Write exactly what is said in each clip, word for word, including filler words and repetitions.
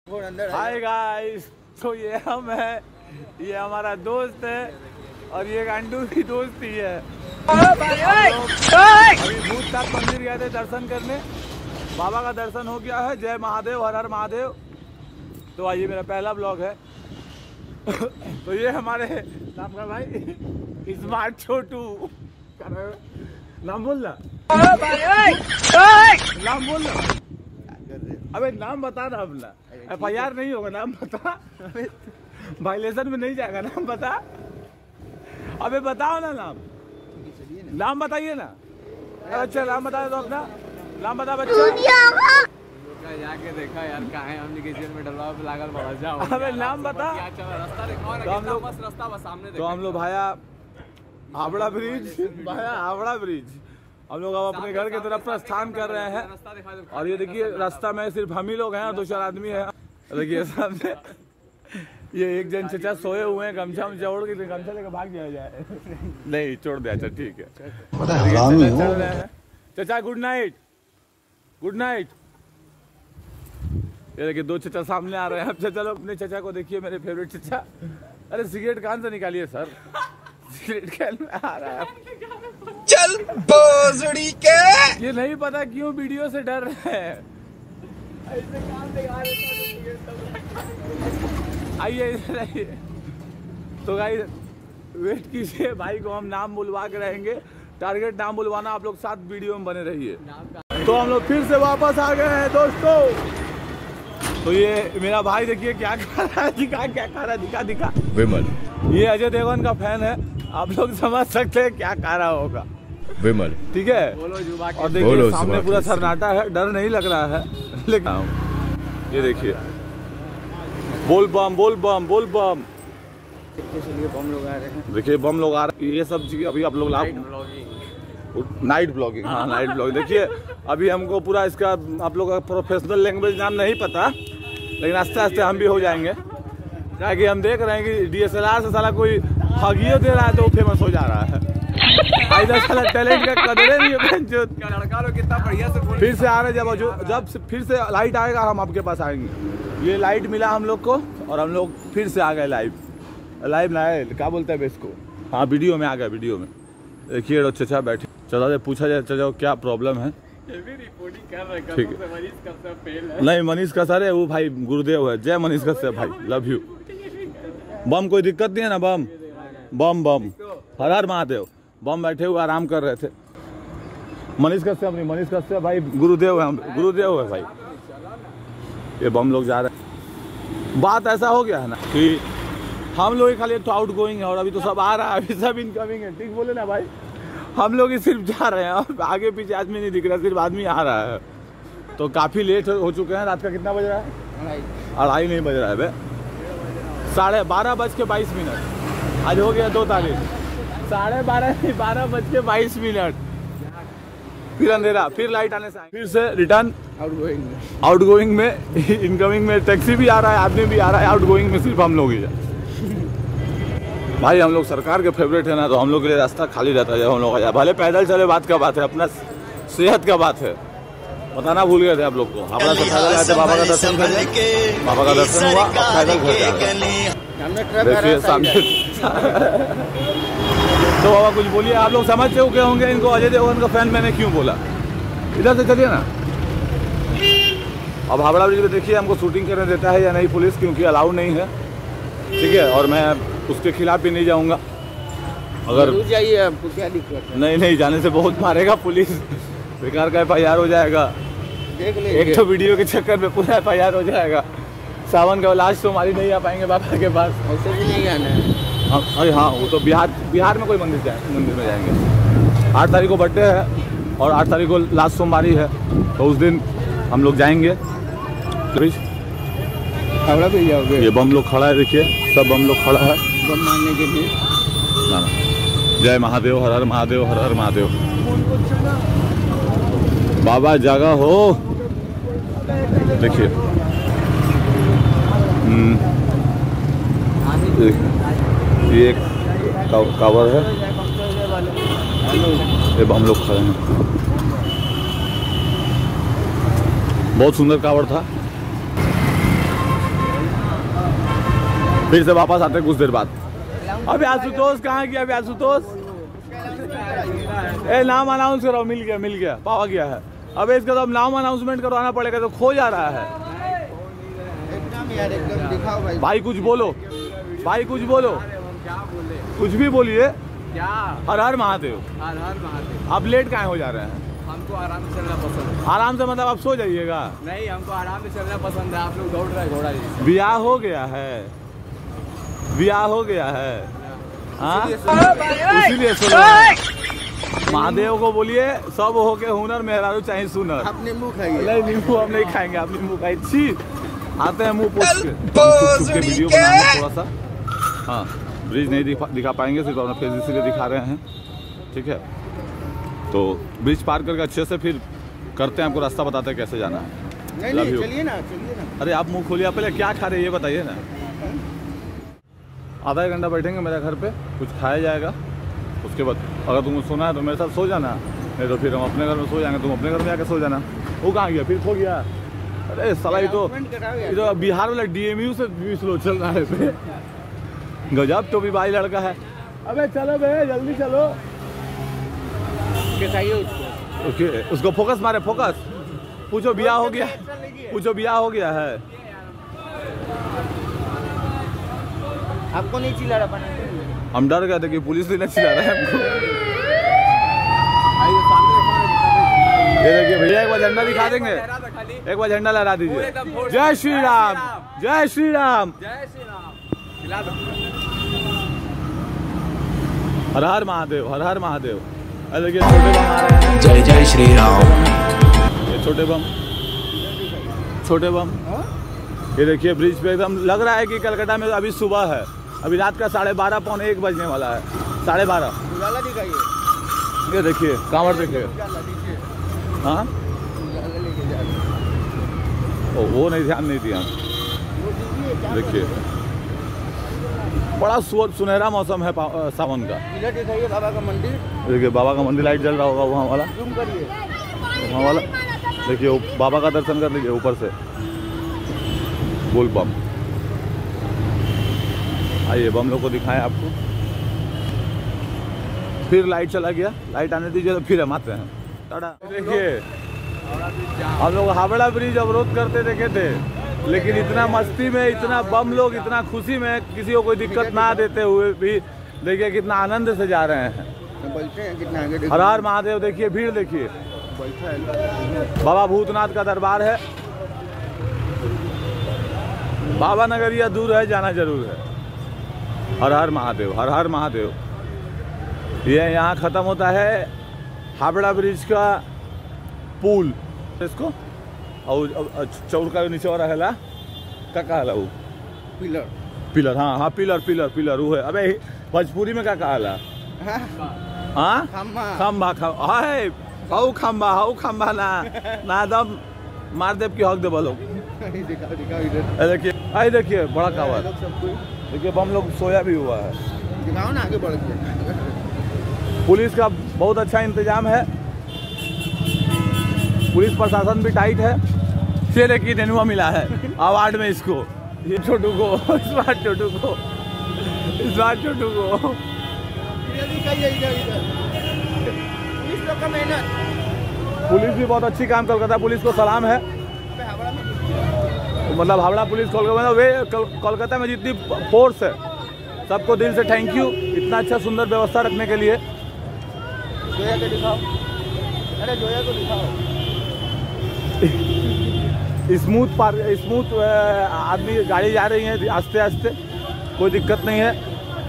Hi guys, तो ये हम है, ये हमारा दोस्त है और ये गांडू की दोस्त ही है। अभी भूतनाथ मंदिर गए थे दर्शन करने, बाबा का दर्शन हो गया है। जय महादेव, हर हर महादेव। तो आइए, मेरा पहला ब्लॉग है। तो ये हमारे नाम का भाई स्मार्ट छोटू, नाम बोल ना, नाम बोल ना, अबे नाम बता ना अपना, एफ आई आर नहीं होगा, नाम बता, वायलेशन में नहीं जाएगा, नाम बता, अबे बताओ ना नाम, नाम बताइए ना। अच्छा नाम बता दो अपना, नाम बता बच्चा। जाके देखा यार, कहाँ है हमने किसी में डलवा पे लागल बड़ा जाओ। अबे नाम बता। रास्ता देखो ना, कितना मस्त रास्ता बस सामने। तो हम लोग भाया हावड़ा ब्रिज, भाया हावड़ा ब्रिज, हम लोग अब अपने घर की तरफ प्रस्थान कर रहे हैं। और ये देखिए रास्ता में सिर्फ हम ही लोग हैं और दो चार आदमी हैं। देखिए सामने ये एक जन चचा सोए हुए हैं, गमछा में जोड़ के गमछा लेकर भाग जाया जाए। नहीं छोड़ दिया, अच्छा ठीक है। चचा गुड नाइट, गुड नाइट। ये देखिए दो चचा सामने आ रहे हैं। अब चचा लोग अपने चचा को देखिए, मेरे फेवरेट चचा। अरे सिगरेट कान से निकालिए सर, सिगरेट कैन में आ रहा है। चल बोजड़ी के। ये नहीं पता क्यों वीडियो से डर रहे हैं। ऐसे काम दिखा रहे हैं। आइए इधर आइए। तो गाइस वेट कीजिए, भाई को हम नाम बुलवा के रहेंगे। टारगेट नाम बुलवाना, आप लोग साथ वीडियो में बने रहिए। तो हम लोग फिर से वापस आ गए हैं दोस्तों। तो ये मेरा भाई देखिए क्या खा रहा है, दिखा क्या खा रहा है, दिखा दिखा विमल। ये अजय देवगन का फैन है, आप लोग समझ सकते हैं क्या खा रहा होगा। विमल ठीक है। और देखिए सामने पूरा सन्नाटा है, डर नहीं लग रहा है। लेकिन ये देखिए बोल बम बोल बम बोल बम, बम लोग आ रहे हैं। देखिए बम लोग आ रहे हैं। ये सब चीज अभी आप लोग नाइट ब्लॉगिंग, हाँ नाइट ब्लॉगिंग। देखिए अभी हमको पूरा इसका आप लोग का प्रोफेशनल लैंग्वेज नाम नहीं पता, लेकिन आस्ते आस्ते हम भी हो जाएंगे। क्या कि हम देख रहे हैं कि डी एस एल आर से साला कोई हगियो दे रहा है तो फेमस हो जा रहा है। साला टैलेंट का कदर नहीं है। लड़का लोग कितना बढ़िया से फिर से आ रहे, जब जब फिर से लाइट आएगा हम आपके पास आएंगे। ये लाइट मिला हम लोग को और हम लोग फिर से आ गए लाइव। लाइव ना है, क्या बोलते हैं इसको, हाँ वीडियो में आ गया। वीडियो में देखिए चचा बैठे, चचा से पूछा जाए चचा क्या प्रॉब्लम है। ठीक है, नहीं मनीष का सर है वो, भाई गुरुदेव है। जय मनीष कश्यप भाई, लव यू। बम कोई दिक्कत नहीं है ना, बम बम बम हर हर महादेव। बम बैठे हुए आराम कर रहे थे। मनीष कश्यप नहीं, मनीष कश्यप भाई गुरुदेव है, गुरुदेव है भाई। ये बम लोग जा रहे हैं। बात ऐसा हो गया है ना कि हम लोग खाली तो आउट गोइंग है और अभी तो सब आ रहा है, अभी सब इनकमिंग है। ठीक बोले ना भाई, हम लोग ही सिर्फ जा रहे हैं, आगे पीछे आदमी नहीं दिख रहा, सिर्फ आदमी आ रहा है। तो काफी लेट हो चुके हैं। रात का कितना बज रहा है? अढ़ाई नहीं बज रहा है बे, साढ़े बारह बज के बाईस मिनट आज हो गया, दो तारीख। साढ़े बारह बारह बज के बाईस मिनट फिर अंधेरा, फिर लाइट आने से फिर से रिटर्न आउट गोइंग में आउट गोइंग में इनकमिंग में टैक्सी भी आ रहा है, आदमी भी आ रहा है। आउट गोइंग में सिर्फ हम लोग ही है भाई। हम लोग सरकार के फेवरेट है ना, तो हम लोग के लिए रास्ता खाली रहता है जब हम लोग आ जाए। भले पैदल चले, बात का बात है, अपना सेहत का बात है। बताना भूल गए थे आप लोग को। हमारा तो पैदल आए थे, बाबा का दर्शन करने, बाबा का दर्शन हुआ, पैदल घर जा रहे हैं सामने। तो बाबा कुछ बोलिए, आप लोग समझ चुके होंगे इनको अजय देवगन का फैन मैंने क्यों बोला। इधर से चलिए ना। अब हावड़ा ब्रिज में देखिए हमको शूटिंग करने देता है या नहीं पुलिस, क्योंकि अलाउ नहीं है। ठीक है, और मैं उसके खिलाफ भी नहीं जाऊंगा। अगर जाइए आपको क्या दिक्कत है? नहीं नहीं जाने से बहुत मारेगा पुलिस, बेकार का एफ आई आर हो जाएगा। देख ले, एक तो वीडियो के चक्कर में पूरा एफ आई आर हो जाएगा। सावन का लास्ट तो हमारी नहीं आ पाएंगे बाबा के पास। ऐसे भी नहीं आना है। हाँ अरे हाँ, वो तो बिहार बिहार में कोई मंदिर जाए मंदिर में जाएंगे। आठ तारीख को बर्थडे है और आठ तारीख को लास्ट सोमवारी है, तो उस दिन हम लोग जाएंगे। हावड़ा पे जाओगे? ये बम लोग खड़ा है, देखिए सब बम लोग खड़ा है बम मारने के लिए। ना ना। जय महादेव, हर हर महादेव, हर हर महादेव। बाबा जागा हो। देखिए ये एक कावर है, ये बम लोग खड़े हैं। बहुत सुंदर कावड़ था। फिर से वापस आते हैं कुछ देर बाद। अभी आशुतोष कहाँ गया? अभी आशुतोष ए नाम अनाउंस करो। मिल गया मिल गया पावा गया है। अबे इसका तो अब नाम अनाउंसमेंट करवाना पड़ेगा, तो खो जा रहा है। यार एकदम दिखाओ भाई। भाई कुछ बोलो, भाई कुछ बोलो, क्या बोले? कुछ भी बोलिए। क्या? हर हर महादेव। हर हर महादेव। आप लेट काहे हो जा रहे हैं? हमको आराम से चलना पसंद है। आराम से मतलब आप सो जाइएगा। नहीं, हमको आराम से चलना पसंद है। आप लोग दौड़ रहे हैं घोड़ा जैसे। ब्याह हो गया है, ब्याह हो गया है। हाँ इसीलिए सो रहे हैं। महादेव को बोलिए सब हो के हुनर मेहरारू चाहे सुनर। आप नींबू खाइए। नहीं नींबू हम नहीं खाएंगे, आप नींबू खाइए। छी आते हैं मुंह पोछ के। भोसड़ी वीडियो के। बनाएंगे थोड़ा सा। हाँ ब्रिज नहीं दिखा, दिखा पाएंगे, सिर्फ अपना फेस इसीलिए दिखा रहे हैं। ठीक है तो ब्रिज पार करके अच्छे से फिर करते हैं, आपको रास्ता बताते हैं कैसे जाना है। नहीं नहीं चलिए ना, चलिए ना। अरे आप मुंह खोलिए, आप पहले क्या खा रहे हैं ये बताइए ना। आधा एक घंटा बैठेंगे मेरे घर पे, कुछ खाया जाएगा। उसके बाद अगर तुमको सोना है तो मेरे साथ सो जाना, नहीं तो फिर हम अपने घर में सो जाएंगे, तुम अपने घर में आके सो जाना। वो कहाँ गया? फिर खो गया। अरे साला ये तो ये तो बिहार वाला डीएमयू से भी स्लो चल रहा है। गजब तो भी भाई लड़का है। अबे चलो बे जल्दी चलो। खाइए उसको। ओके उसको फोकस मारे, फोकस। पूछो ब्याह हो गया, पूछो ब्याह हो गया है। आपको नहीं चिल्ला रहा पानी? हम डर गए थे कि पुलिस नहीं चिल्ला रहा है हमको। ये देखिए भैया एक बार झंडा दिखा देंगे, एक बार झंडा लहरा दीजिए। जय श्री राम, जय श्री राम, जय श्री राम। खिला दो। हर हर महादेव, हर हर महादेव। अरे देखिए छोटे बम आ रहे हैं। जय जय श्री राम। ये छोटे बम, छोटे बम। ये देखिए ब्रिज पे एकदम लग रहा है कि कलकत्ता में अभी सुबह है, अभी रात का साढ़े बारह पौने एक बजने वाला है, साढ़े बारह। उजाला दिखाइए। ये देखिए कांवड़ देखिए। हाँ ओ वो नहीं ध्यान नहीं दिया। देखिए बड़ा सुनहरा मौसम है सावन का। इधर दिखाइए बाबा का मंदिर। देखिए बाबा का मंदिर लाइट जल रहा होगा वहाँ वाला, जूम करिए वहाँ वाला। देखिए वो बाबा का दर्शन कर लीजिए ऊपर से। बोल बम। आइए बम लोग को दिखाएं आपको। फिर लाइट चला गया, लाइट आने दीजिए तो फिर हम आते हैं। देखिए हम लोग हावड़ा ब्रिज अवरोध करते देखे थे, लेकिन इतना मस्ती में, इतना बम लोग, इतना खुशी में, किसी को कोई दिक्कत ना देते हुए भी देखिए कितना आनंद से जा रहे हैं। बैठे हैं कितना आगे। हर हर महादेव। देखिए भीड़ देखिए। बैठा है बाबा भूतनाथ का दरबार है। बाबा नगरिया दूर है, जाना जरूर है। हर हर महादेव, हर हर महादेव। ये यहाँ ख़त्म होता है हावड़ा ब्रिज का पुल। इसको और चौर का नीचे वाला है का कहला वो पिलर। पिलर। हाँ हाँ पिलर पिलर पिलर वो है। अबे भोजपुरी में क्या कहला? हाँ खम्बा खम्बा खम्बा। हाय हाउ खम्बा, हाउ खम्बा ना ना दम मार देव की हक दे बोलो। दिखाओ दिखाओ इधर। देखिए आई देखिए बड़ा कावर। देखिए बम लोग सोया भी हुआ है। दिखाओ ना आगे बढ़ के। पुलिस का बहुत अच्छा इंतजाम है, पुलिस प्रशासन भी टाइट है। शेर की नेनुआ मिला है अवार्ड में इसको, ये छोटू को, इस बार छोटू को, इस बार छोटू को। पुलिस लोग का मेहनत। पुलिस भी बहुत अच्छी काम कोलकाता पुलिस को सलाम है। मतलब हावड़ा पुलिस कोलकाता वे कोलकाता में जितनी फोर्स है सबको दिल से थैंक यू, इतना अच्छा सुंदर व्यवस्था रखने के लिए। जोया को दिखाओ। अरे जोया को दिखाओ। स्मूथ पार स्मूथ आदमी गाड़ी जा रही है आस्ते आस्ते, कोई दिक्कत नहीं है।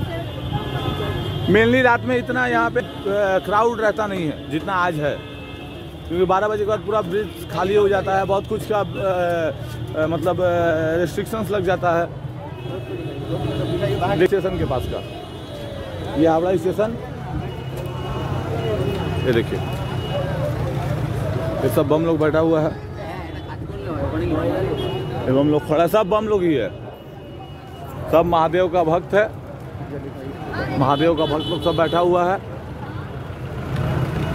मेनली रात में इतना यहाँ पे क्राउड रहता नहीं है जितना आज है, क्योंकि बारह बजे के बाद पूरा ब्रिज खाली हो जाता है। बहुत कुछ का आ, आ, मतलब रेस्ट्रिक्शंस लग जाता है। स्टेशन के पास का ये हावड़ा स्टेशन। ये देखिए ये सब बम लोग बैठा हुआ है, ये बम लोग खड़ा, सब बम लोग ही है, सब महादेव का भक्त है, महादेव का भक्त लोग सब बैठा हुआ है।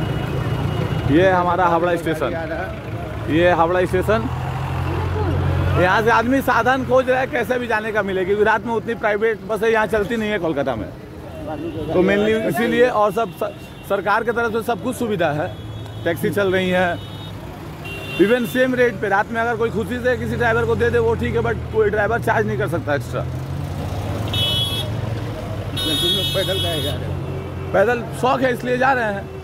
ये हमारा हावड़ा स्टेशन, ये हावड़ा स्टेशन। यहाँ से आदमी साधन खोज रहा है कैसे भी जाने का मिले, क्योंकि रात में उतनी प्राइवेट बसें यहाँ चलती नहीं है कोलकाता में, तो मेनली इसीलिए। और सब सरकार की तरफ से सब कुछ सुविधा है, टैक्सी चल रही है इवन सेम रेट पे। रात में अगर कोई खुशी से किसी ड्राइवर को दे दे वो ठीक है, बट कोई ड्राइवर चार्ज नहीं कर सकता एक्स्ट्रा। तुम लोग पैदल गए जा रहे हो? पैदल शौक है इसलिए जा रहे हैं।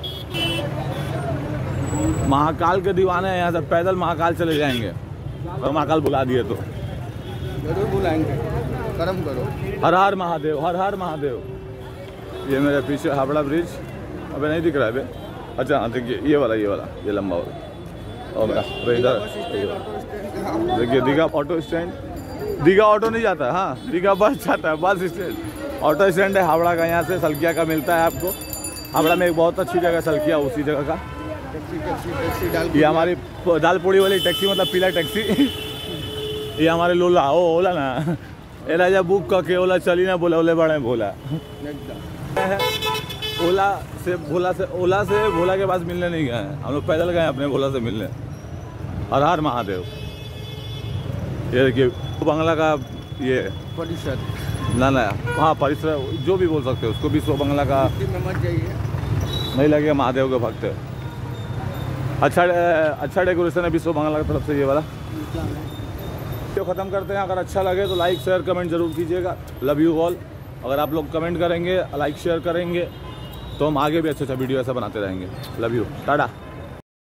महाकाल के दीवाने हैं यहाँ से, पैदल महाकाल चले जाएंगे और महाकाल बुला दिए तो जरूर बुलाएंगे, कर्म करो। हर हर महादेव, हर हर महादेव। ये मेरे पीछे हावड़ा ब्रिज अबे नहीं दिख रहा है बे। अच्छा हाँ देखिए ये वाला, ये वाला ये लंबा वाला। और इधर देखिए Digha auto stand. Digha auto नहीं जाता है, हाँ दीघा बस जाता है, बस स्टैंड। ऑटो स्टैंड है हावड़ा का, यहाँ से सल्किया का मिलता है आपको। हावड़ा में एक बहुत अच्छी जगह सल्किया, उसी जगह का। टैक्सी टैक्सी टैक्सी डाल ये हमारी दाल पूड़ी वाली टैक्सी, मतलब पीला टैक्सी। ये हमारे लोला ओ ओला ना, ए राजा बुक करके ओला चली ना, बोला ओले बड़े भोला। ओला से भोला से ओला से भोला के पास मिलने नहीं गए हैं हम लोग, पैदल गए अपने भोला से मिलने। हर हर महादेव। ये देखिए बंगला का ये परिसर, ना ना हाँ परिसर जो भी बोल सकते हो उसको, विश्व बंगला का में मत जाइए, नहीं लगेगा महादेव के भक्त। अच्छा अच्छा डेकोरेशन है विश्व बंगला की तरफ से ये वाला। वीडियो ख़त्म करते हैं। अगर अच्छा लगे तो लाइक शेयर कमेंट जरूर कीजिएगा। Love you all. अगर आप लोग कमेंट करेंगे, लाइक शेयर करेंगे तो हम आगे भी अच्छा अच्छा वीडियो ऐसा बनाते रहेंगे। Love you, Tata.